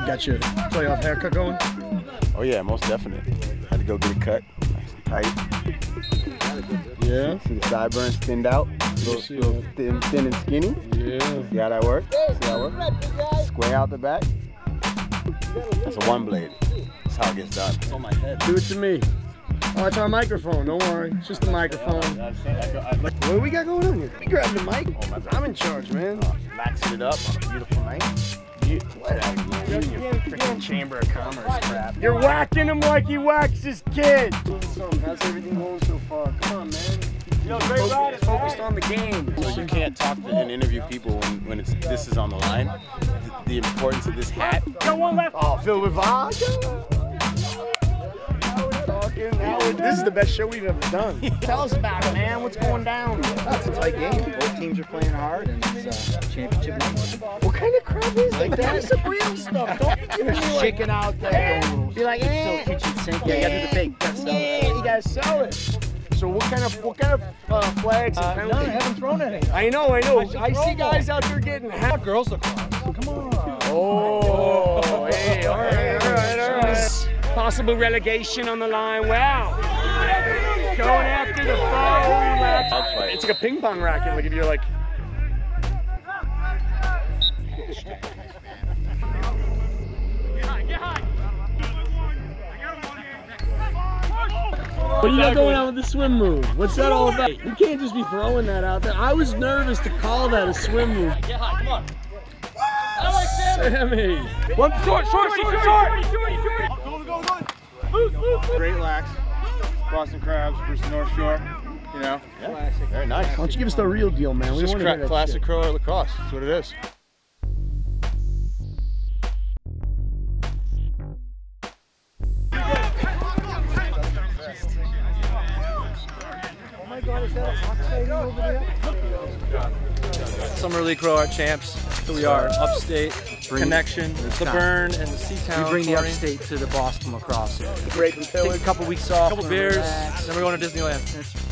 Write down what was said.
Got your playoff haircut going? Oh yeah, most definitely. Had to go get a cut, nice and tight. Yeah. See the sideburns thinned out, a little thin and skinny. Yeah. See how that works? See how it works? Square out the back. That's a one blade. That's how it gets done. Oh my head. Do it to me. Oh, it's our microphone. Don't worry. It's just the microphone. What do we got going on here? We grabbed the mic. Oh, I'm in charge, man. Laxing it up on a beautiful night. Whatever, man. You're in your freaking Chamber of Commerce crap. You're whacking him like he whacks his kid. How's everything going so far? Come on, man. Focused on the game. So you can't talk to and interview people when this is on the line. The importance of this hat. Go one left. Oh, filled with vodka. This is the best show we've ever done. Tell us about it, man. What's going down? It's a tight game. Both teams are playing hard, and it's championship night. What kind of crap is that? That's some real stuff. Don't be giving me chicken out there. Be like, Still kitchen sink. Yeah, you gotta do the fake. You gotta sell it. So what kind of flags and penalties? No, I haven't thrown any. I know. I see guys out there getting half Girls lacrosse. Come on. Oh, hey, all right. Possible relegation on the line. Wow. Going after the foul. It's like a ping pong racket. Like if you're like. What do you got going on with the swim move? What's that all about? You can't just be throwing that out there. I was nervous to call that a swim move. Get high, come on. Sammy. One short. Great lax. Boston Crabs versus North Shore. You know? Yeah. Very nice. Why don't you give us the real deal, man? It's just classic Cro Art lacrosse. That's what it is. Summer League Cro Art champs. Here we are, upstate, connection, the burn, and the Seatown. We bring the upstate to the Boston lacrosse. Take a couple weeks off, couple beers, then we're going to Disneyland.